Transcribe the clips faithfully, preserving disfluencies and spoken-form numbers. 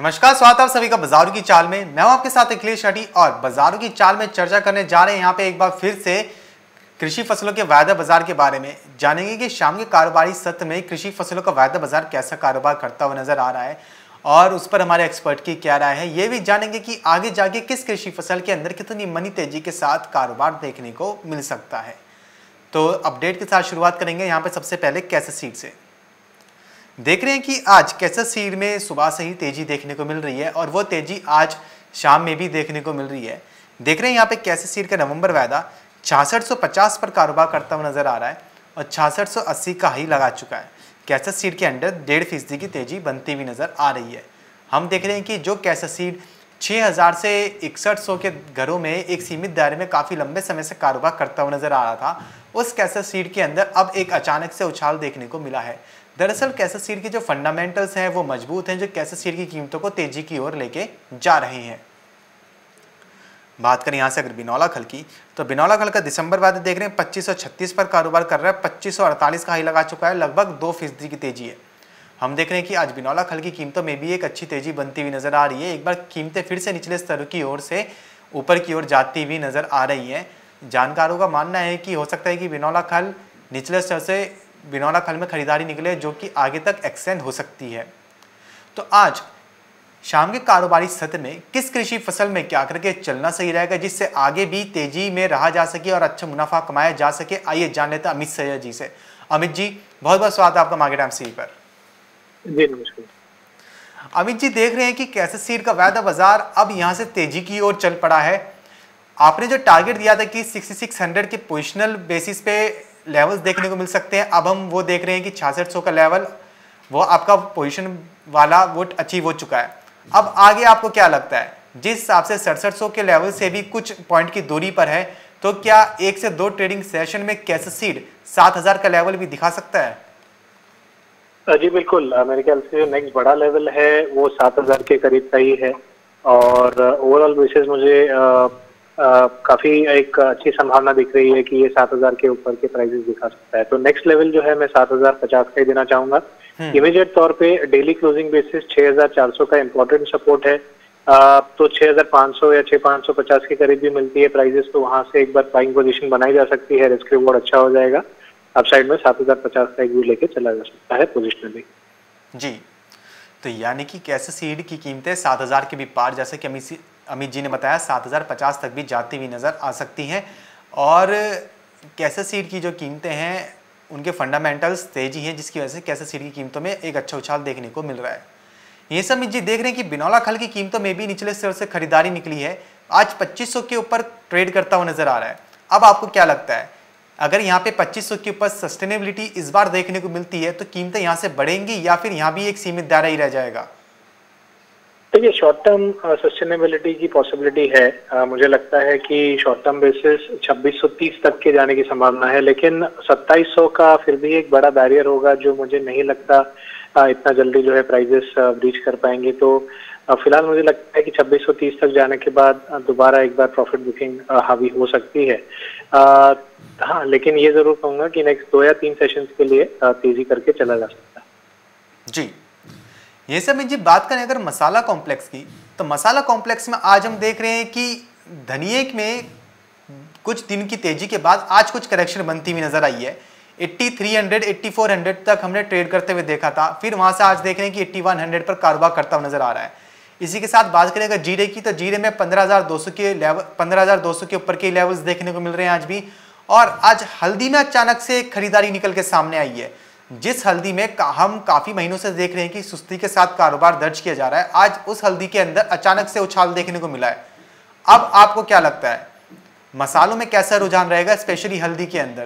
नमस्कार, स्वागत है आप सभी का बाजारों की चाल में। मैं हूं आपके साथ अखिलेश शेट्टी और बाजारों की चाल में चर्चा करने जा रहे हैं यहाँ पे एक बार फिर से कृषि फसलों के वायदा बाजार के बारे में। जानेंगे कि शाम के कारोबारी सत्र में कृषि फसलों का वायदा बाजार कैसा कारोबार करता हुआ नजर आ रहा है और उस पर हमारे एक्सपर्ट की क्या राय है। ये भी जानेंगे कि आगे जाके किस कृषि फसल के अंदर कितनी मनी तेजी के साथ कारोबार देखने को मिल सकता है। तो अपडेट के साथ शुरुआत करेंगे यहाँ पे सबसे पहले कैसेस सीड से। देख रहे हैं कि आज कैसेस सीड में सुबह से ही तेजी देखने को मिल रही है और वो तेजी आज शाम में भी देखने को मिल रही है। देख रहे हैं यहाँ पे कैसेस सीड का नवंबर वायदा छियासठ सौ पचास पर कारोबार करता हुआ नजर आ रहा है और छियासठ सौ अस्सी का ही लगा चुका है। कैसेस सीड के अंदर डेढ़ फीसदी की तेजी बनती हुई नजर आ रही है। हम देख रहे हैं कि जो कैसेस सीड छः हज़ार से इकसठ सौ के घरों में एक सीमित दायरे में काफ़ी लंबे समय से कारोबार करता हुआ नजर आ रहा था, उस कैसेस सीड के अंदर अब एक अचानक से उछाल देखने को मिला है। दरअसल कैसेस सीड के जो फंडामेंटल्स हैं वो मजबूत हैं, जो कैसेस सीड की कीमतों को तेजी की ओर लेके जा रहे हैं। बात करें यहाँ से अगर बिनौला खल की, तो बिनौला खल का दिसंबर वायदा देख रहे हैं पच्चीस सौ छत्तीस पर कारोबार कर रहा है, पच्चीस सौ अड़तालीस का हाई लगा चुका है, लगभग दो फीसदी की तेजी है। हम देख रहे हैं कि आज बिनौला खल की कीमतों में भी एक अच्छी तेजी बनती हुई नजर आ रही है। एक बार कीमतें फिर से निचले स्तर की ओर से ऊपर की ओर जाती हुई नजर आ रही है। जानकारों का मानना है कि हो सकता है कि बिनौला खल निचले स्तर से बिनौला खल में खरीदारी निकले, जो कि आगे तक एक्सटेंड हो सकती है। तो आज शाम के कारोबारी सत्र में किस कृषि फसल में क्या करके चलना सही रहेगा जिससे आगे भी तेजी में रहा जा सके और अच्छा मुनाफा कमाया जा सके, आइए जान लेते हैं अमित सैया जी से। अमित जी, बहुत बहुत स्वागत है आपका मार्केट टाइम्स टीवी पर। जी नमस्कार। अमित जी, देख रहे हैं कि कैसेस सीड का वायदा बाजार अब यहां से तेजी की ओर चल पड़ा है। आपने जो टारगेट दिया था कि छियासठ सौ के पोजिशनल बेसिस पे लेवल्स देखने को मिल सकते हैं, अब हम वो देख रहे हैं कि छियासठ सौ का लेवल वो आपका पोजीशन वाला वो अचीव हो चुका है। अब आगे आपको क्या लगता है, जिस हिसाब से सड़सठ सौ के लेवल से भी कुछ पॉइंट की दूरी पर है, तो क्या एक से दो ट्रेडिंग सेशन में कैसेस सीड सात हजार का लेवल भी दिखा सकता है? जी बिल्कुल, मेरे ख्याल से जो नेक्स्ट बड़ा लेवल है वो सात हजार के करीब का ही है और ओवरऑल बेसिस मुझे आ, आ, काफी एक अच्छी संभावना दिख रही है कि ये सात हजार के ऊपर के प्राइसेस दिखा सकता है। तो नेक्स्ट लेवल जो है मैं सात हजार पचास का ही देना चाहूंगा। इमीडिएट तौर पे डेली क्लोजिंग बेसिस छह हजार चार सौ का इम्पोर्टेंट सपोर्ट है, आ, तो छह हजार पाँच सौ या छह हजार पाँच सौ पचास के करीब भी मिलती है प्राइसेस, तो वहां से एक बार बाइंग पोजीशन बनाई जा सकती है, रिस्क रिवॉर्ड अच्छा हो जाएगा। अपसाइड में सात हजार पचास का एक व्यू लेके चला जा सकता है पोजिशनली। जी, तो यानी कि कैसेस सीड की कीमतें सात हजार के भी पार, जैसे कि अमित अमित जी ने बताया, सात हजार पचास तक भी जाती हुई नजर आ सकती हैं। और कैसेस सीड की जो कीमतें हैं उनके फंडामेंटल्स तेजी हैं, जिसकी वजह से कैसेस सीड की कीमतों में एक अच्छा उछाल देखने को मिल रहा है। ये सब अमित जी देख रहे हैं कि बिनौला खल की कीमतों में भी निचले स्तर से खरीदारी निकली है, आज पच्चीस सौ के ऊपर ट्रेड करता हुआ नजर आ रहा है। अब आपको क्या लगता है, अगर यहाँ पे पच्चीस सौ के ऊपर सस्टेनेबिलिटी इस बार देखने को मिलती है तो कीमतें यहाँ से बढ़ेंगी या फिर यहाँ भी एक सीमित दायरा ही रह जाएगा? देखिए, शॉर्ट टर्म सस्टेनेबिलिटी की पॉसिबिलिटी है। आ, मुझे लगता है कि शॉर्ट टर्म बेसिस छब्बीस सौ तीस तक के जाने की संभावना है, लेकिन सत्ताईस सौ का फिर भी एक बड़ा बैरियर होगा जो मुझे नहीं लगता आ, इतना जल्दी जो है प्राइजेस ब्रीच कर पाएंगे। तो आ, फिलहाल मुझे लगता है कि छब्बीस सौ तीस तक जाने के बाद दोबारा एक बार प्रॉफिट बुकिंग हावी हो सकती है। आ, हाँ, लेकिन ये जरूर कहूंगा कि नेक्स्ट दो या तीन सेशंस के लिए तेजी करके चला जा सकता है। जी, ये सब में जी बात करें अगर मसाला कॉम्प्लेक्स की, तो मसाला कॉम्प्लेक्स में आज हम देख रहे हैं कि धनिये में कुछ दिन की तेजी के बाद आज कुछ करेक्शन बनती हुई नजर आई है। तिरासी सौ, चौरासी सौ तक हमने ट्रेड करते हुए देखा था, फिर वहां से आज देख रहे हैं कि इक्यासी सौ पर कारोबार करता हुआ नजर आ रहा है। इसी के साथ बात करें अगर जीरे की, तो जीरे में पंद्रह हजार दो सौ के लेवल पंद्रह हजार दो सौ के ऊपर के लेवल्स देखने को मिल रहे हैं आज भी। और आज हल्दी में अचानक से खरीदारी निकल के सामने आई है, जिस हल्दी में का, हम काफी महीनों से देख रहे हैं कि सुस्ती के साथ कारोबार दर्ज किया जा रहा है, आज उस हल्दी के अंदर अचानक से उछाल देखने को मिला है। अब आपको क्या लगता है, मसालों में कैसा रुझान रहेगा, स्पेशली हल्दी के अंदर?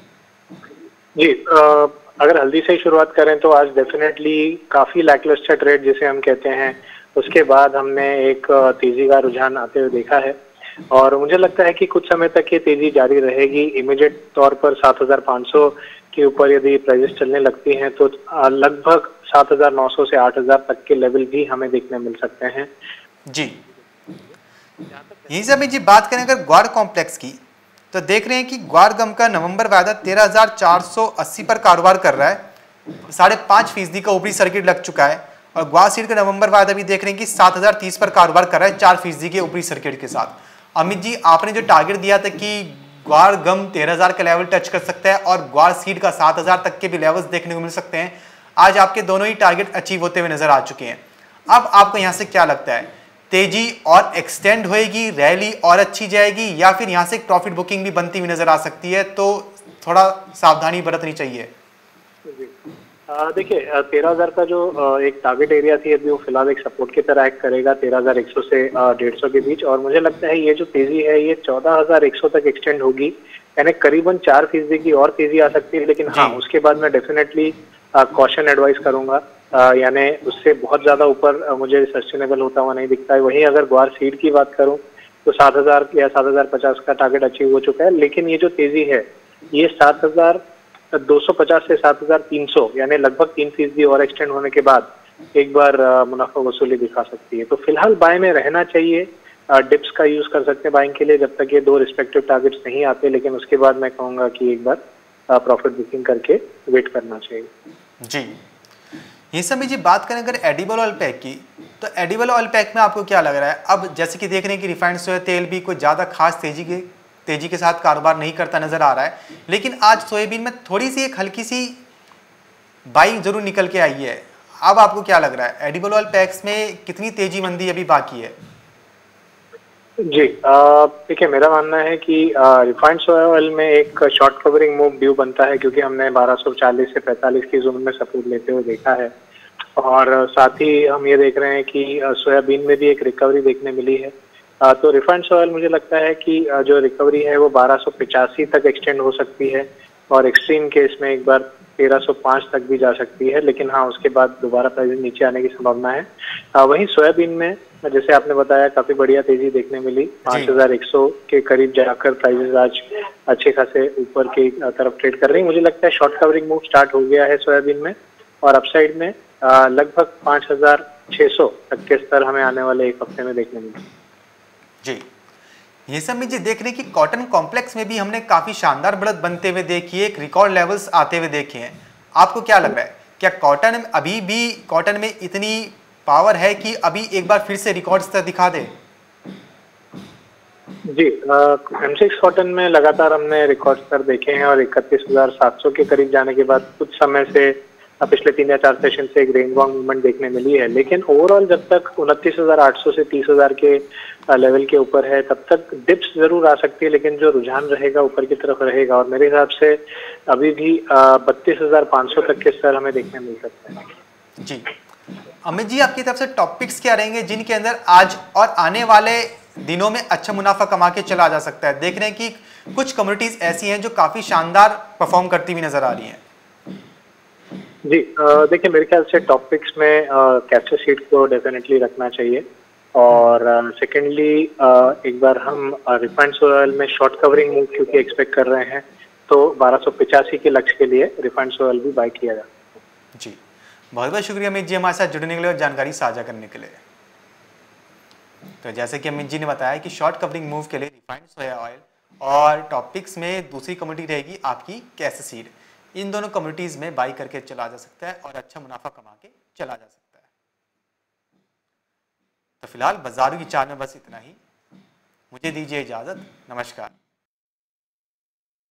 जी, आ, अगर हल्दी से ही शुरुआत करें तो आज डेफिनेटली काफी लैकलस्टर ट्रेड जिसे हम कहते हैं, उसके बाद हमने एक तेजी का रुझान आते हुए देखा है और मुझे लगता है कि कुछ समय तक ये तेजी जारी रहेगी। इमीडिएट तौर पर सात हजार पाँच सौ के ऊपर यदि प्राइसेस चलने लगती हैं तो लगभग सात हजार नौ सौ से आठ हजार तक के लेवल भी हमें देखने मिल सकते हैं। जी, यही से जी बात करें अगर ग्वार कॉम्प्लेक्स की, तो देख रहे हैं कि ग्वार गम का नवंबर वायदा तेरह हजार चार सौ अस्सी पर कारोबार कर रहा है, साढ़े पाँच फीसदी का ऊपरी सर्किट लग चुका है और ग्वार सीड का नवंबर वायदा भी देख रहे हैं कि सात हजार तीस पर कारोबार कर रहा है चार फीसदी के ऊपरी सर्किट के साथ। अमित जी, आपने जो टारगेट दिया था कि ग्वार गम तेरह हजार का लेवल टच कर सकता है और ग्वार सीड का सात हजार तक के भी लेवल्स देखने को मिल सकते हैं, आज आपके दोनों ही टारगेट अचीव होते हुए नजर आ चुके हैं। अब आपको यहां से क्या लगता है, तेजी और एक्सटेंड होएगी, रैली और अच्छी जाएगी, या फिर यहां से प्रॉफिट बुकिंग भी बनती हुई नजर आ सकती है? तो थोड़ा सावधानी बरतनी चाहिए। देखिए, तेरह हजार का जो आ, एक टारगेट एरिया थी, अभी वो फिलहाल एक सपोर्ट की तरह एक्ट करेगा तेरह हजार एक सौ से डेढ़ सौ के बीच। और मुझे लगता है ये जो तेजी है ये चौदह हजार एक सौ तक एक्सटेंड होगी, यानी करीबन चार फीसदी की और तेजी आ सकती है। लेकिन हाँ, उसके बाद मैं डेफिनेटली कॉशन एडवाइस करूंगा, यानी उससे बहुत ज्यादा ऊपर मुझे सस्टेनेबल होता हुआ नहीं दिखता है। वहीं अगर ग्वार सीड की बात करूं तो सात हजार या सात हजार पचास का टारगेट अचीव हो चुका है। लेकिन ये जो तेजी है ये सात हजार दो सौ पचास से सात हजार तीन सौ यानी लगभग तीन फीसदी और एक्सटेंड होने के बाद एक बार मुनाफा वसूली दिखा सकती है। तो फिलहाल बाय में रहना चाहिए, डिप्स का यूज कर सकते हैं बाइंग के लिए जब तक ये दो रिस्पेक्टिव टारगेट्स नहीं आते। लेकिन उसके बाद मैं कहूंगा कि एक बार प्रॉफिट बुकिंग करके वेट करना चाहिए। जी, ये सब जी बात करें अगर एडिबल ऑयल पैक की, तो एडिबल ऑयल पैक में आपको क्या लग रहा है? अब जैसे कि देख रहे हैं कि रिफाइंड सोया तेल भी कोई ज़्यादा खास तेजी के तेजी के साथ कारोबार नहीं करता नजर आ रहा है, लेकिन आज सोयाबीन में थोड़ी सी एक हल्की सी बाइंग जरूर निकल के आई है। अब आपको क्या लग रहा है, एडिबल ऑयल पैक्स में कितनी तेजी मंदी अभी बाकी है? जी, देखिए, मेरा मानना है कि रिफाइंड सोया ऑयल में एक शॉर्ट कवरिंग मूव ड्यू बनता है, क्योंकि हमने बारह सौ चालीस से पैंतालीस की जोन में सपोर्ट लेते हुए देखा है। और साथ ही हम ये देख रहे हैं कि सोयाबीन में भी एक रिकवरी देखने मिली है। तो रिफाइंड सोया ऑयल मुझे लगता है कि जो रिकवरी है वो बारह सौ पिचासी तक एक्सटेंड हो सकती है और एक्सट्रीम केस में एक बार तेरह सौ पाँच तक भी जा सकती है। लेकिन हाँ, उसके बाद दोबारा प्राइस नीचे आने की संभावना है। वहीं सोयाबीन में जैसे आपने बताया काफी बढ़िया तेजी देखने मिली, पाँच हजार एक सौ के करीब जाकर प्राइसेस आज अच्छे खासे ऊपर की तरफ ट्रेड कर रही है। मुझे लगता है शॉर्ट कवरिंग मूव स्टार्ट हो गया है सोयाबीन में और अपसाइड में लगभग पाँच हजार छह सौ तक के स्तर हमें आने वाले एक हफ्ते में देखने मिले। जी, ये सब में जी देख रहे हैं कि कॉटन कॉम्प्लेक्स में भी हमने काफी शानदार बढ़त बनते हुए देखी है, एक रिकॉर्ड लेवल्स आते हुए देखे हैं। आपको क्या लग रहा है, क्या कॉटन अभी भी कॉटन में इतनी पावर है कि अभी एक बार फिर से रिकॉर्ड स्तर दिखा दे? जी, एमसिक्स कॉटन में लगातार हमने रिकॉर्ड स्तर देखे हैं और इकतीस हजार सात सौ के करीब जाने के बाद कुछ समय से पिछले तीन या चार सेशन से एक रेंज बाउंड मूवमेंट देखने मिली है। लेकिन ओवरऑल जब तक उनतीस हजार आठ सौ से तीस हजार के लेवल के ऊपर है तब तक डिप्स जरूर आ सकती है, लेकिन जो रुझान रहेगा ऊपर की तरफ रहेगा। और मेरे हिसाब से अभी भी बत्तीस हजार पाँच सौ तक के स्तर हमें देखने मिल सकते हैं। जी, अमित जी, आपकी तरफ से टॉपिक्स क्या रहेंगे जिनके अंदर आज और आने वाले दिनों में अच्छा मुनाफा कमा के चला जा सकता है? देख रहे हैं कि कुछ कम्युनिटीज ऐसी हैं जो काफी शानदार परफॉर्म करती हुई नजर आ रही हैं। जी, देखिए, मेरे ख्याल से टॉपिक्स में कैप्चर सीट को डेफिनेटली रखना चाहिए। और सेकेंडली एक बार हम रिफाइंड सोया ऑयल में शॉर्ट कवरिंग मूव क्योंकि एक्सपेक्ट कर रहे हैं, तो बारह सौ पिचासी के लक्ष्य के लिए रिफाइंड सोया ऑयल भी बाय किया जा सकता है। जी, बहुत बहुत शुक्रिया अमित जी हमारे साथ जुड़ने के लिए और जानकारी साझा करने के लिए। तो जैसे कि अमित जी ने बताया कि शॉर्ट कवरिंग मूव के लिए रिफाइंड सोया ऑयल और टॉपिक्स में दूसरी कम्युनिटी रहेगी आपकी कैश सीड, इन दोनों कम्युनिटीज में बाई करके चला जा सकता है और अच्छा मुनाफा कमा के चला जा सकता है। तो फिलहाल बाजारों की चाल में बस इतना ही, मुझे दीजिए इजाजत, नमस्कार।